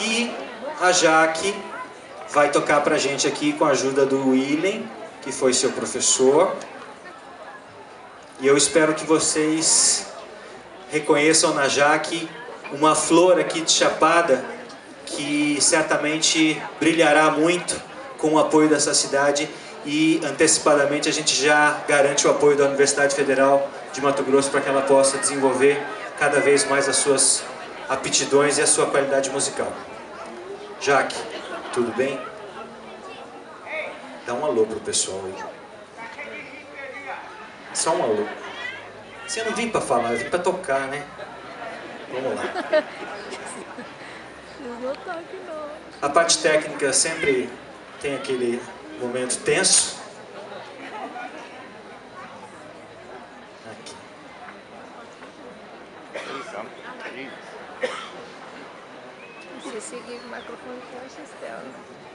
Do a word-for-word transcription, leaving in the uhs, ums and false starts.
E a Jaque vai tocar pra gente aqui com a ajuda do William, que foi seu professor. E eu espero que vocês reconheçam na Jaque uma flor aqui de Chapada que certamente brilhará muito com o apoio dessa cidade, e antecipadamente a gente já garante o apoio da Universidade Federal de Mato Grosso para que ela possa desenvolver cada vez mais as suas aptidões e a sua qualidade musical. Jaque, tudo bem? Dá um alô pro pessoal aí. Só um alô. Você não vim para falar, eu vim para tocar, né? Vamos lá. A parte técnica sempre tem aquele momento tenso. Aqui. Se seguir o microfone, eu acho estranho.